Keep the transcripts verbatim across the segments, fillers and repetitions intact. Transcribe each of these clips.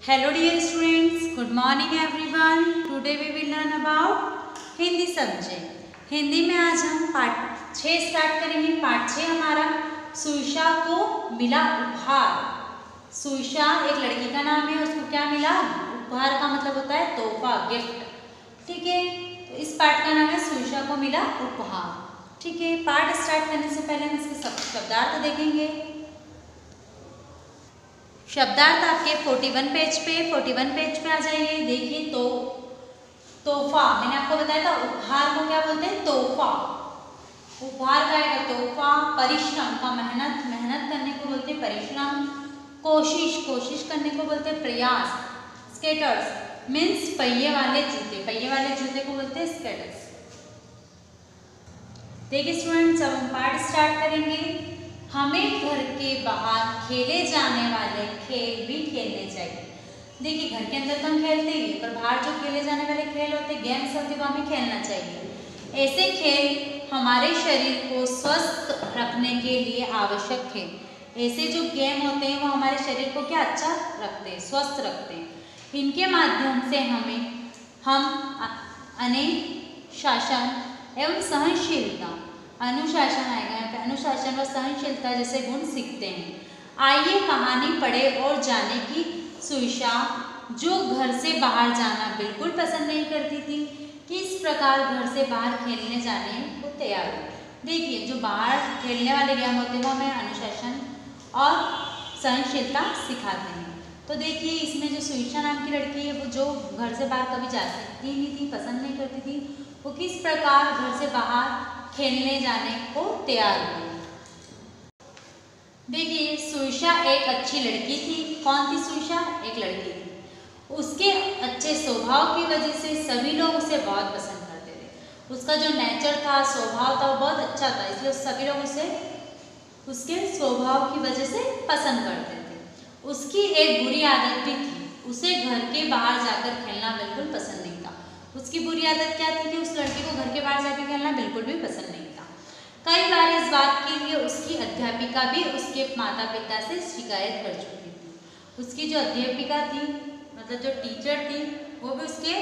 Hello dear students, good morning everyone. Today we will learn about Hindi subject. Hindi में आज हम पाठ छः स्टार्ट करेंगे। पाठ छः हमारा सुईशा को मिला उपहार। सुईशा एक लड़की का नाम है, उसको क्या मिला? उपहार का मतलब होता है तोहफा, गिफ्ट। ठीक है, तो इस पाठ का नाम है सुईशा को मिला उपहार। ठीक है, पाठ स्टार्ट करने से पहले हम इसके शब्दार्थ देखेंगे। शब्दार्थ आपके इकतालीस पेज पे इकतालीस पेज पे आ जाइए। देखिए, तो तोहफा, मैंने आपको बताया था उपहार को क्या बोलते हैं? तोहफा। उपहार का है तोहफा। परिश्रम का मेहनत, मेहनत करने को बोलते हैं परिश्रम। कोशिश, कोशिश करने को बोलते हैं प्रयास। स्केटर्स मीन्स पहिए वाले जूते, पहिए वाले जूते को बोलते हैं स्केटर्स। देखिए स्टूडेंट्स, अब हम पाठ स्टार्ट करेंगे। हमें घर के बाहर खेले जाने वाले खेल भी खेलने चाहिए। देखिए, घर के अंदर तो हम खेलते ही हैं, पर बाहर जो खेले जाने वाले खेल होते हैं, गेम्स होते हैं, वो हमें खेलना चाहिए। ऐसे खेल हमारे शरीर को स्वस्थ रखने के लिए आवश्यक है। ऐसे जो गेम होते हैं वो हमारे शरीर को क्या अच्छा रखते हैं, स्वस्थ रखते हैं। इनके माध्यम से हमें हम अनुशासन एवं सहनशीलता, अनुशासन आएगा यहाँ पे, अनुशासन और सहनशीलता जैसे गुण सीखते हैं। आइए कहानी पढ़े और जाने की सुईशा, जो घर से बाहर जाना बिल्कुल पसंद नहीं करती थी, किस प्रकार घर से बाहर खेलने जाने को तैयार हुई। देखिए, जो बाहर खेलने वाले गेम होते हैं वो हमें अनुशासन और सहनशीलता सिखाते हैं। तो देखिए, इसमें जो सुईशा नाम की लड़की है, वो जो घर से बाहर कभी जाती ही नहीं थी, पसंद नहीं करती थी, वो किस प्रकार घर से बाहर खेलने जाने को तैयार हुई। देखिए, सुईशा एक अच्छी लड़की थी। कौन थी सुईशा? एक लड़की थी। उसके अच्छे स्वभाव की वजह से सभी लोग उसे बहुत पसंद करते थे। उसका जो नेचर था, स्वभाव था, वो बहुत अच्छा था, इसलिए सभी लोग उसे उसके स्वभाव की वजह से पसंद करते थे। उसकी एक बुरी आदत भी थी, उसे घर के बाहर जाकर खेलना बिल्कुल पसंद नहीं था। उसकी बुरी आदत क्या थी कि उस लड़की को घर के बाहर जाकर खेलना बिल्कुल भी पसंद नहीं था। कई बार इस बात के लिए उसकी अध्यापिका भी उसके माता पिता से शिकायत कर चुकी थी। उसकी जो अध्यापिका थी, मतलब जो टीचर थी, वो भी उसके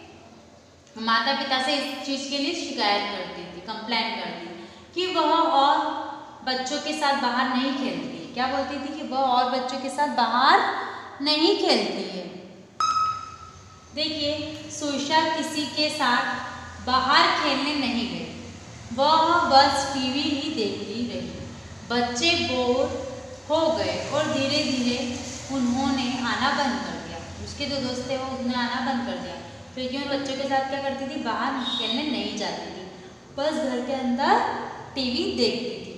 माता पिता से इस चीज़ के लिए शिकायत करती थी, कंप्लेंट करती कि वह और बच्चों के साथ बाहर नहीं खेलती है। क्या बोलती थी? कि वह और बच्चों के साथ बाहर नहीं खेलती है। देखिए, सुईशा किसी के साथ बाहर खेलने नहीं गई, वह बस टीवी ही देखती रही। बच्चे बोर हो गए और धीरे धीरे उन्होंने आना बंद कर दिया। उसके जो दोस्त थे वो उन्हें आना बंद कर दिया, क्योंकि उन बच्चों के साथ क्या करती थी? बाहर खेलने नहीं जाती थी, बस घर के अंदर टीवी देखती थी।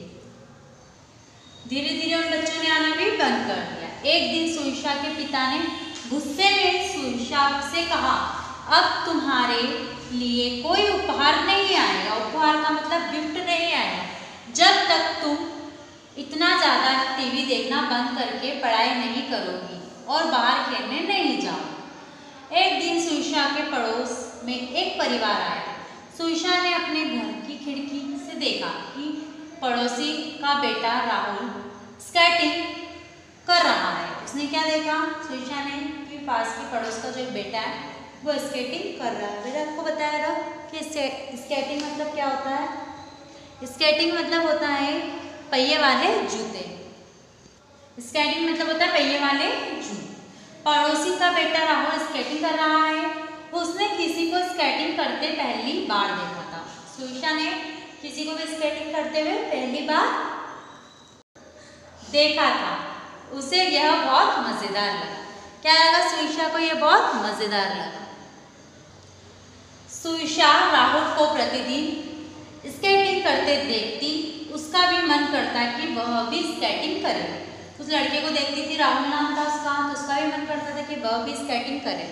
धीरे धीरे उन बच्चों ने आना भी बंद कर दिया। एक दिन सुईशा के पिता ने गुस्से में सुईशा से कहा, अब तुम्हारे लिए कोई उपहार नहीं आएगा। उपहार का मतलब गिफ्ट नहीं आएगा, जब तक तुम इतना ज़्यादा टीवी देखना बंद करके पढ़ाई नहीं करोगी और बाहर खेलने नहीं जाओ। एक दिन सुईशा के पड़ोस में एक परिवार आया। सुईशा ने अपने घर की खिड़की से देखा कि पड़ोसी का बेटा राहुल स्केटिंग कर रहा है। उसने क्या देखा? सुईशा ने कि पास की पड़ोस का जो बेटा है वो स्केटिंग कर रहा है। मैंने आपको बताया था कि स्केटिंग मतलब क्या होता है? स्केटिंग मतलब होता है पहिए वाले जूते। स्केटिंग मतलब होता है पहिए वाले जूते। पड़ोसी का बेटा राहुल स्केटिंग कर रहा है। उसने किसी को स्केटिंग करते पहली बार देखा था। सुईशा ने किसी को भी स्केटिंग करते हुए पहली बार देखा था। उसे यह बहुत मजेदार लगा। क्या लगा सुईशा को? यह बहुत मजेदार लगा। सुईशा राहुल को प्रतिदिन स्केटिंग करते देखती, उसका भी मन करता कि वह भी स्केटिंग करे। उस लड़के को देखती थी, राहुल नाम था उसका, तो उसका भी मन करता था कि वह भी स्केटिंग करे।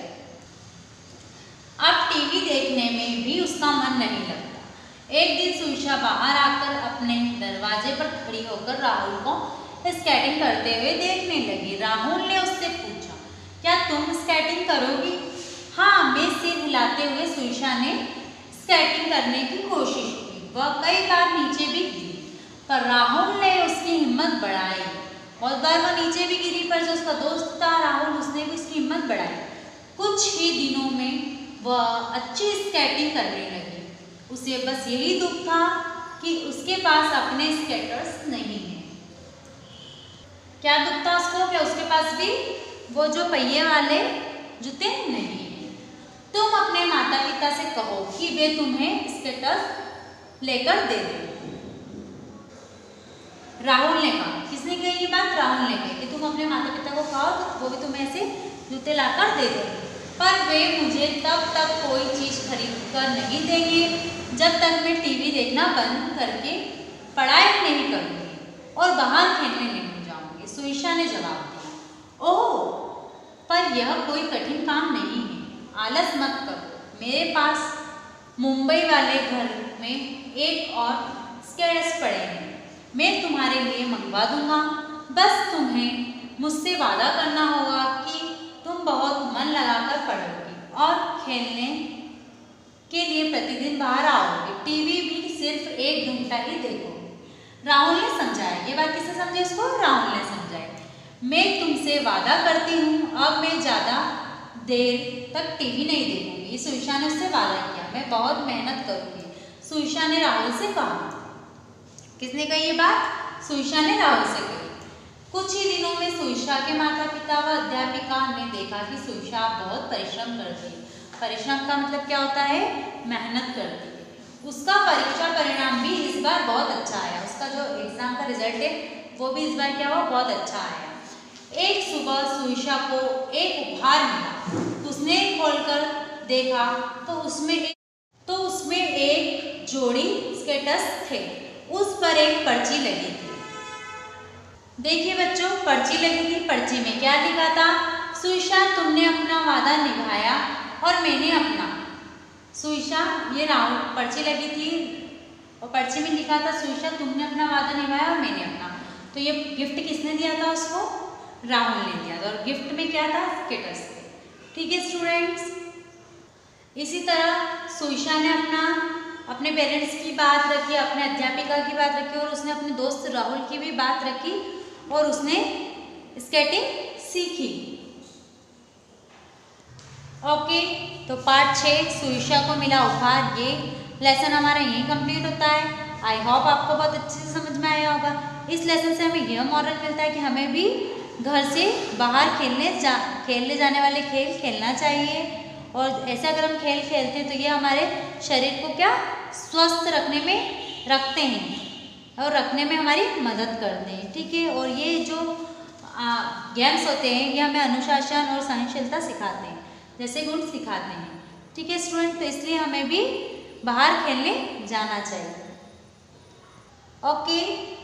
अब टीवी देखने में भी उसका मन नहीं लगता। एक दिन सुईशा बाहर आकर अपने दरवाजे पर खड़ी होकर राहुल को स्केटिंग करते हुए देखने लगी। राहुल ने उससे पूछा, क्या तुम स्केटिंग करोगी? हाँ, मैं सिर हिलाते हुए सुईशा ने स्केटिंग करने की कोशिश की। वह कई बार नीचे भी गिरी, पर राहुल ने उसकी हिम्मत बढ़ाई। बहुत बार वह नीचे भी गिरी, पर जो उसका दोस्त था राहुल, उसने उसने भी उसकी हिम्मत बढ़ाई। कुछ ही दिनों में वह अच्छी स्केटिंग करने लगी। उसे बस यही दुख था कि उसके पास अपने स्केटर्स नहीं हैं। क्या दुख था उसको? क्या उसके पास भी वो जो पहिए वाले जूते नहीं हैं। तुम अपने माता पिता से कहो कि वे तुम्हें स्केटर्स लेकर दे दें। राहुल ने कहा। किसने कही ये बात? राहुल ने कही कि तुम अपने माता पिता को कहो तो वो भी तुम्हें ऐसे जूते लाकर दे देंगे, पर वे मुझे तब तक कोई चीज़ खरीद कर नहीं देंगे जब तक मैं टीवी देखना बंद करके पढ़ाई नहीं करूँगी और बाहर खेलने नहीं जाऊँगी। सुईशा ने जवाब दिया। ओह, पर यह कोई कठिन काम नहीं है, आलस मत करो। मेरे पास मुंबई वाले घर में एक और स्केट्स पड़े हैं, मैं तुम्हारे लिए मंगवा दूंगा। बस तुम्हें मुझसे वादा करना होगा कि तुम बहुत मन लगाकर पढ़ोगी और खेलने के लिए प्रतिदिन बाहर आओगे। टीवी भी सिर्फ एक घंटा ही देखोगे। राहुल ने समझाया। ये बात किसने समझाई इसको? राहुल ने समझाई। मैं तुमसे वादा करती हूँ, अब मैं ज़्यादा देर तक टीवी नहीं देखूंगी। सुईशा ने उससे वादा किया। मैं बहुत मेहनत करूँगी, सुईशा ने राहुल से कहा। किसने कही ये बात? सुईशा ने राहुल से कही। कुछ ही दिनों में सुईशा के माता पिता व अध्यापिका ने देखा कि सुईशा बहुत परिश्रम करती है। परिश्रम का मतलब क्या होता है? मेहनत करती है। उसका परीक्षा परिणाम भी इस बार बहुत अच्छा आया। उसका जो एग्जाम का रिजल्ट है वो भी इस बार क्या हुआ? बहुत अच्छा आया। एक सुबह सुईशा को एक उपहार मिला। उसने खोलकर देखा तो उसमें एक तो उसमें एक जोड़ी स्केटर्स थे। उस पर एक पर्ची लगी थी। देखिए बच्चों, पर्ची लगी थी। पर्ची में क्या लिखा था? सुईशा, तुमने अपना वादा निभाया और मैंने अपना। सुईशा, ये राहुल पर्ची लगी थी और पर्ची में लिखा था सुईशा, तुमने अपना वादा निभाया और मैंने अपना। तो ये गिफ्ट किसने दिया था उसको? राहुल ने दिया था। और गिफ्ट में क्या था? स्केटर्स थे। ठीक है स्टूडेंट्स, इसी तरह सुईशा ने अपना अपने पेरेंट्स की बात रखी, अपने अध्यापिका की बात रखी और उसने अपने दोस्त राहुल की भी बात रखी और उसने स्केटिंग सीखी। ओके, तो पार्ट छः सुईशा को मिला उपहार, ये लेसन हमारा यहीं कंप्लीट होता है। आई होप आपको बहुत अच्छे से समझ में आया होगा। इस लेसन से हमें यह मॉरल मिलता है कि हमें भी घर से बाहर खेलने जा खेलने जाने वाले खेल खेलना चाहिए और ऐसे अगर हम खेल खेलते हैं तो ये हमारे शरीर को क्या स्वस्थ रखने में रखते हैं और रखने में हमारी मदद करते हैं। ठीक है, और ये जो गेम्स होते हैं ये हमें अनुशासन और सहनशीलता सिखाते हैं, जैसे गुण सिखाते हैं। ठीक है स्टूडेंट, तो इसलिए हमें भी बाहर खेलने जाना चाहिए। ओके।